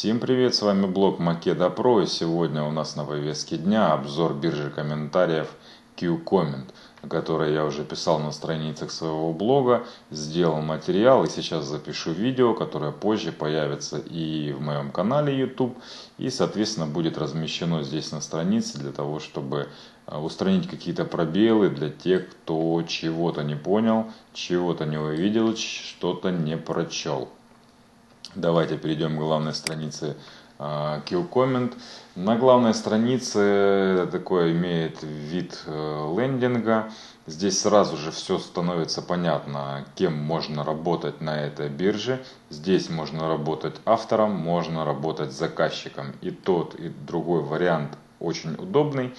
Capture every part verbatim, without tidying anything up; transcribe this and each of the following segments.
Всем привет, с вами блог Makeda Pro, и сегодня у нас на повестке дня обзор биржи комментариев QComment, о которой я уже писал на страницах своего блога, сделал материал и сейчас запишу видео, которое позже появится и в моем канале YouTube, и соответственно будет размещено здесь на странице для того, чтобы устранить какие-то пробелы для тех, кто чего-то не понял, чего-то не увидел, что-то не прочел. Давайте перейдем к главной странице QComment. На главной странице такое имеет вид лендинга. Здесь сразу же все становится понятно, кем можно работать на этой бирже. Здесь можно работать автором, можно работать заказчиком. И тот, и другой вариант очень удобный.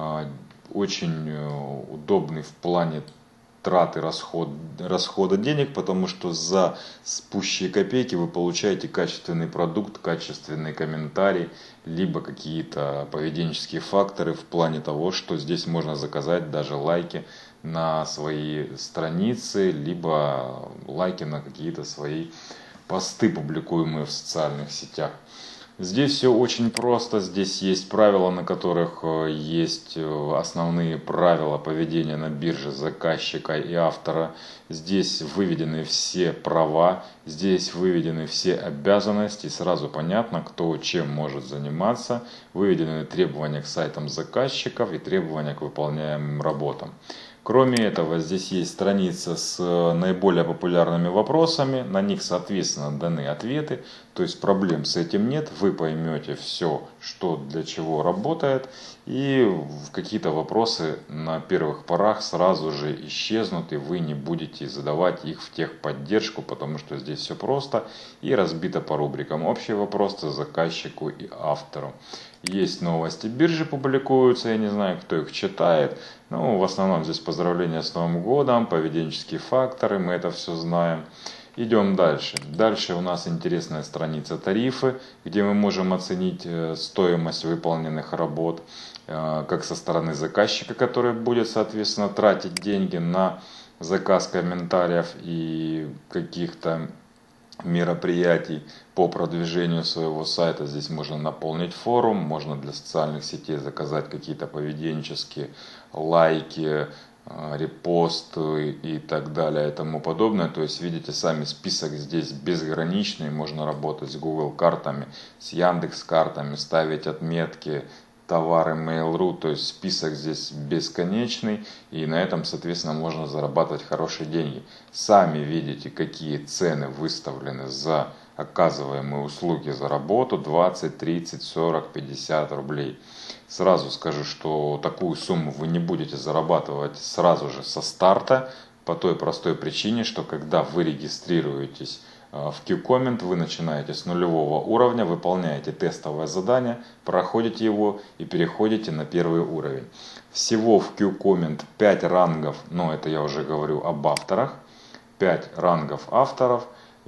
Очень удобный в плане траты расход, расхода денег, потому что за спущие копейки вы получаете качественный продукт, качественный комментарий, либо какие-то поведенческие факторы в плане того, что здесь можно заказать даже лайки на свои страницы, либо лайки на какие-то свои посты, публикуемые в социальных сетях. Здесь все очень просто, здесь есть правила, на которых есть основные правила поведения на бирже заказчика и автора. Здесь выведены все права, здесь выведены все обязанности, сразу понятно, кто чем может заниматься. Выведены требования к сайтам заказчиков и требования к выполняемым работам. Кроме этого, здесь есть страница с наиболее популярными вопросами, на них, соответственно, даны ответы, то есть проблем с этим нет, вы поймете все, что для чего работает, и какие-то вопросы на первых порах сразу же исчезнут, и вы не будете задавать их в техподдержку, потому что здесь все просто и разбито по рубрикам. Общий вопрос заказчику и автору. Есть новости биржи, публикуются, я не знаю, кто их читает. Ну, в основном здесь поздравления с Новым годом, поведенческие факторы, мы это все знаем. Идем дальше. Дальше у нас интересная страница тарифы, где мы можем оценить стоимость выполненных работ, как со стороны заказчика, который будет, соответственно, тратить деньги на заказ комментариев и каких-то мероприятий по продвижению своего сайта. Здесь можно наполнить форум, можно для социальных сетей заказать какие-то поведенческие лайки, репосты и так далее и тому подобное. То есть видите сами, список здесь безграничный, можно работать с Google картами, с Яндекс картами, ставить отметки, товары Mail.ru, то есть список здесь бесконечный, и на этом, соответственно, можно зарабатывать хорошие деньги. Сами видите, какие цены выставлены за оказываемые услуги за работу: двадцать, тридцать, сорок, пятьдесят рублей. Сразу скажу, что такую сумму вы не будете зарабатывать сразу же со старта, по той простой причине, что когда вы регистрируетесь в QComment, вы начинаете с нулевого уровня, выполняете тестовое задание, проходите его и переходите на первый уровень. Всего в QComment пять рангов, но это я уже говорю об авторах, пять рангов авторов.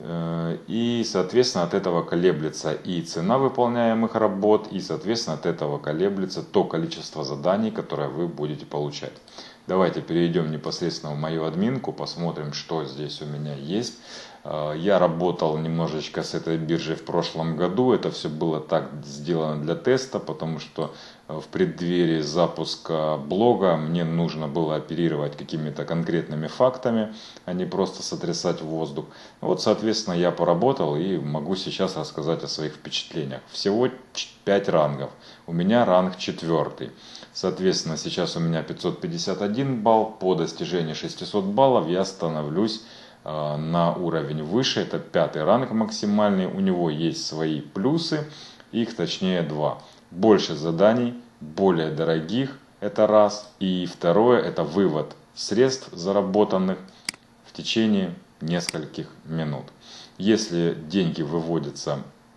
И, соответственно, от этого колеблется и цена выполняемых работ, и, соответственно, от этого колеблется то количество заданий, которое вы будете получать. Давайте перейдем непосредственно в мою админку, посмотрим, что здесь у меня есть. Я работал немножечко с этой биржей в прошлом году. Это все было так сделано для теста, потому что в преддверии запуска блога мне нужно было оперировать какими-то конкретными фактами, а не просто сотрясать воздух. Вот, соответственно, я поработал и могу сейчас рассказать о своих впечатлениях. Всего пять рангов. У меня ранг четвертый. Соответственно, сейчас у меня пятьсот пятьдесят один балл. По достижении шестисот баллов я становлюсь на уровень выше, это пятый ранг максимальный, у него есть свои плюсы, их точнее два. Больше заданий, более дорогих, это раз, и второе, это вывод средств заработанных в течение нескольких минут. Если деньги выводятся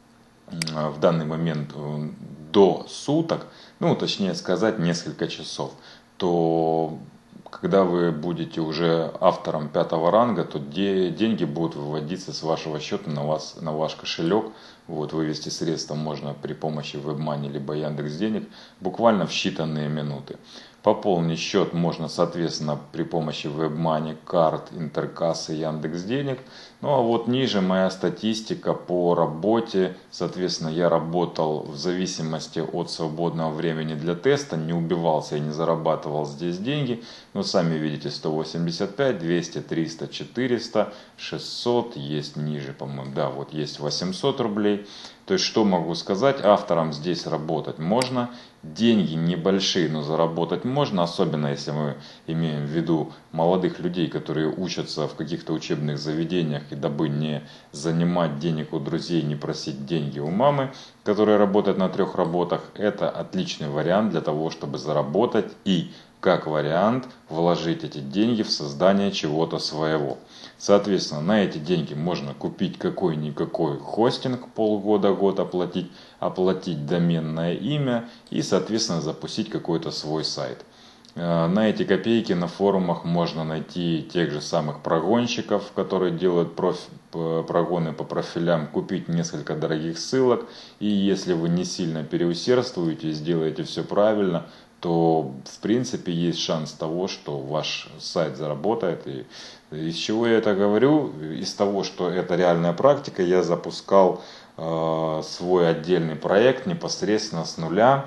в данный момент до суток, ну точнее сказать несколько часов, то когда вы будете уже автором пятого ранга, то деньги будут выводиться с вашего счета на, вас, на ваш кошелек. Вот, вывести средства можно при помощи WebMoney либо Яндекс.Денег буквально в считанные минуты. Пополнить счет можно, соответственно, при помощи WebMoney, карт, Интеркассы, Яндекс.Денег. Ну а вот ниже моя статистика по работе. Соответственно, я работал в зависимости от свободного времени для теста, не убивался и не зарабатывал здесь деньги. Но сами видите, сто восемьдесят пять, двести, триста, четыреста, шестьсот, есть ниже, по-моему, да, вот есть восемьсот рублей. То есть, что могу сказать, авторам здесь работать можно, деньги небольшие, но заработать можно, особенно если мы имеем в виду молодых людей, которые учатся в каких-то учебных заведениях, и дабы не занимать денег у друзей, не просить деньги у мамы, которая работает на трех работах, это отличный вариант для того, чтобы заработать и, как вариант, вложить эти деньги в создание чего-то своего. Соответственно, на эти деньги можно купить какой-никакой хостинг, полгода-год оплатить, оплатить доменное имя и, соответственно, запустить какой-то свой сайт. На эти копейки на форумах можно найти тех же самых прогонщиков, которые делают профи, прогоны по профилям, купить несколько дорогих ссылок. И если вы не сильно переусердствуете и сделаете все правильно, то в принципе есть шанс того, что ваш сайт заработает. И из чего я это говорю? Из того, что это реальная практика. Я запускал э, свой отдельный проект непосредственно с нуля.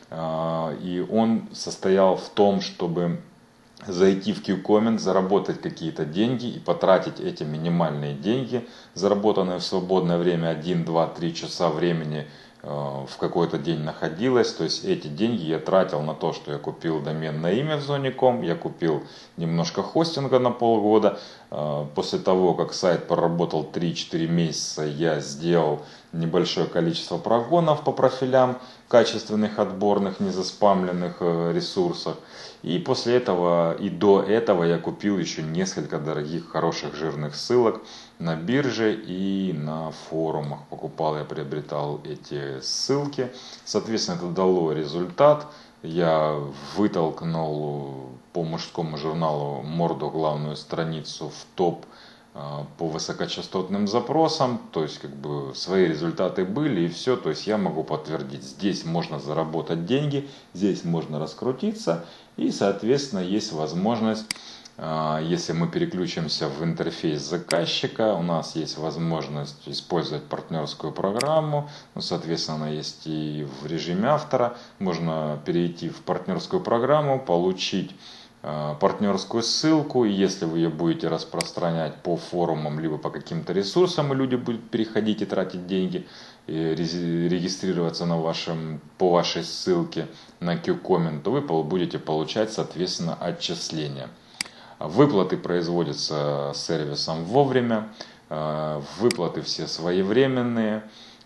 Э, и он состоял в том, чтобы зайти в Q-Comment, заработать какие-то деньги и потратить эти минимальные деньги, заработанные в свободное время, один, два, три часа времени в какой-то день находилось. То есть эти деньги я тратил на то, что я купил доменное имя в зоне точка ком, я купил немножко хостинга на полгода. После того, как сайт проработал три-четыре месяца, я сделал небольшое количество прогонов по профилям, качественных, отборных, незаспамленных ресурсах. И после этого и до этого я купил еще несколько дорогих, хороших, жирных ссылок на бирже и на форумах. Покупал, я приобретал эти ссылки. Соответственно, это дало результат. Я вытолкнул по мужскому журналу Морду главную страницу в топ по высокочастотным запросам, то есть как бы свои результаты были и все, то есть я могу подтвердить, здесь можно заработать деньги, здесь можно раскрутиться и соответственно есть возможность, если мы переключимся в интерфейс заказчика, у нас есть возможность использовать партнерскую программу, ну, соответственно она есть и в режиме автора, можно перейти в партнерскую программу, получить партнерскую ссылку, и если вы ее будете распространять по форумам, либо по каким-то ресурсам, и люди будут переходить и тратить деньги, и регистрироваться на вашем, по вашей ссылке на Q-Comment, то вы будете получать, соответственно, отчисления. Выплаты производятся сервисом вовремя, выплаты все своевременные.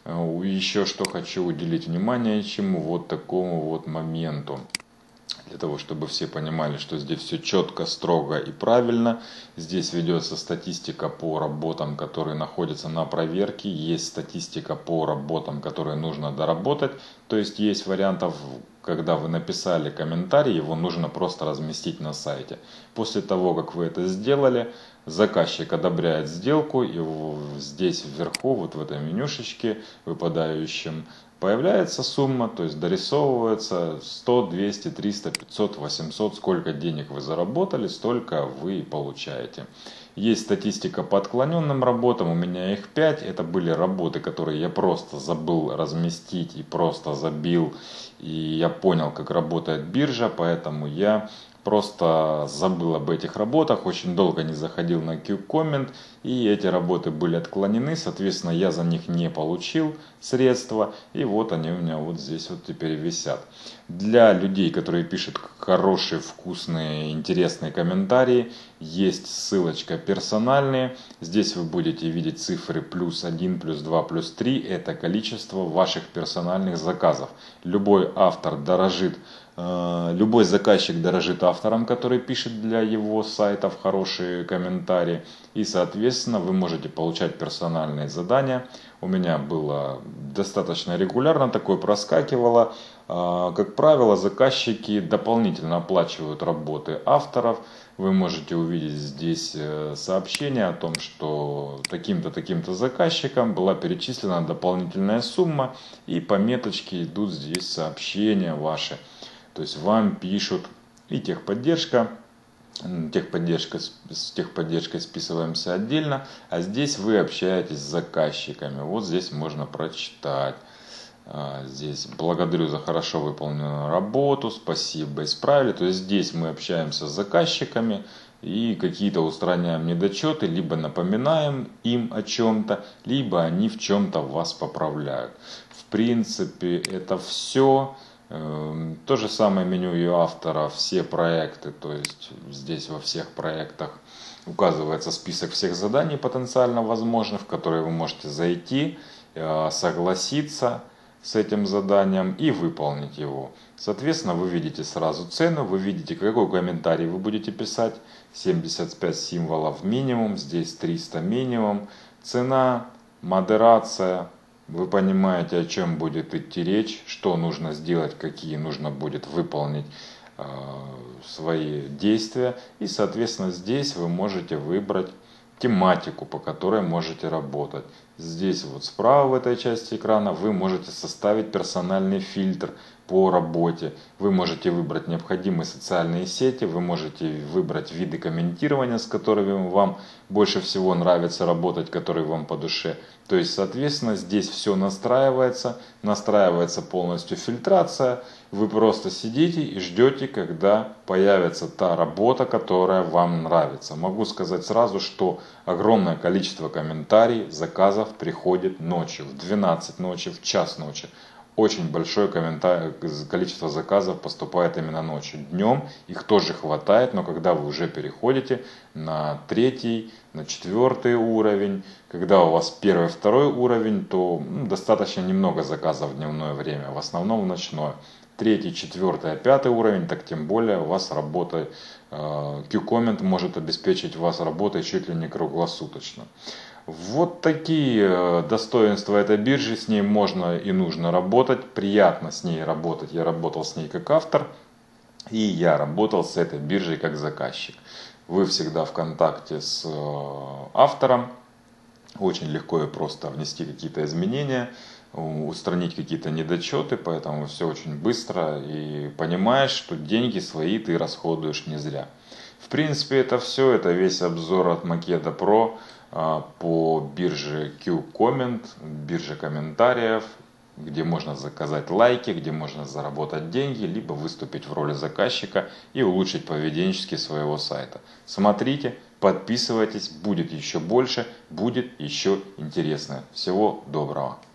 Еще что хочу уделить внимание, чему вот такому вот моменту. Для того, чтобы все понимали, что здесь все четко, строго и правильно. Здесь ведется статистика по работам, которые находятся на проверке. Есть статистика по работам, которые нужно доработать. То есть есть вариантов, когда вы написали комментарий, его нужно просто разместить на сайте. После того, как вы это сделали, заказчик одобряет сделку. И здесь вверху, вот в этой менюшечке выпадающем, появляется сумма, то есть дорисовывается сто, двести, триста, пятьсот, восемьсот, сколько денег вы заработали, столько вы получаете. Есть статистика по отклоненным работам, у меня их пять, это были работы, которые я просто забыл разместить и просто забил, и я понял, как работает биржа, поэтому я просто забыл об этих работах, очень долго не заходил на Q-Comment, и эти работы были отклонены, соответственно, я за них не получил средства, и вот они у меня вот здесь вот теперь висят. Для людей, которые пишут хорошие, вкусные, интересные комментарии, есть ссылочка персональные, здесь вы будете видеть цифры плюс один, плюс два, плюс три, это количество ваших персональных заказов. Любой автор дорожит, любой заказчик дорожит автором, который пишет для его сайтов хорошие комментарии, и соответственно вы можете получать персональные задания. У меня было достаточно регулярно, такое проскакивало. Как правило, заказчики дополнительно оплачивают работы авторов. Вы можете увидеть здесь сообщение о том, что таким-то, таким-то заказчикам была перечислена дополнительная сумма, и по меточке идут здесь сообщения ваши. То есть вам пишут и техподдержка. Техподдержка, с техподдержкой списываемся отдельно, а здесь вы общаетесь с заказчиками. Вот здесь можно прочитать. Здесь благодарю за хорошо выполненную работу, спасибо, исправили. То есть здесь мы общаемся с заказчиками и какие-то устраняем недочеты, либо напоминаем им о чем-то, либо они в чем-то вас поправляют. В принципе, это все. То же самое меню и автора, все проекты, то есть здесь во всех проектах указывается список всех заданий потенциально возможных, в которые вы можете зайти, согласиться с этим заданием и выполнить его. Соответственно, вы видите сразу цену, вы видите, какой комментарий вы будете писать. семьдесят пять символов минимум, здесь триста минимум. Цена, модерация. Вы понимаете, о чем будет идти речь, что нужно сделать, какие нужно будет выполнить э, свои действия. И, соответственно, здесь вы можете выбрать тематику, по которой можете работать. Здесь вот справа в этой части экрана вы можете составить персональный фильтр по работе. Вы можете выбрать необходимые социальные сети, вы можете выбрать виды комментирования, с которыми вам больше всего нравится работать, которые вам по душе. То есть, соответственно, здесь все настраивается, настраивается полностью фильтрация. Вы просто сидите и ждете, когда появится та работа, которая вам нравится. Могу сказать сразу, что огромное количество комментариев, заказов приходит ночью, в двенадцать ночи, в час ночи. Очень большое количество заказов поступает именно ночью. Днем их тоже хватает, но когда вы уже переходите на третий, на четвертый уровень, когда у вас первый, второй уровень, то ну, достаточно немного заказов в дневное время, в основном в ночное. Третий, четвертый, пятый уровень, так тем более у вас работа, Q-Comment может обеспечить вас работой чуть ли не круглосуточно. Вот такие достоинства этой биржи, с ней можно и нужно работать, приятно с ней работать, я работал с ней как автор, и я работал с этой биржей как заказчик. Вы всегда в контакте с автором, очень легко и просто внести какие-то изменения, устранить какие-то недочеты, поэтому все очень быстро и понимаешь, что деньги свои ты расходуешь не зря. В принципе, это все, это весь обзор от Makeda Pro по бирже Q-Comment, бирже комментариев, где можно заказать лайки, где можно заработать деньги, либо выступить в роли заказчика и улучшить поведенчески своего сайта. Смотрите, подписывайтесь, будет еще больше, будет еще интересно. Всего доброго!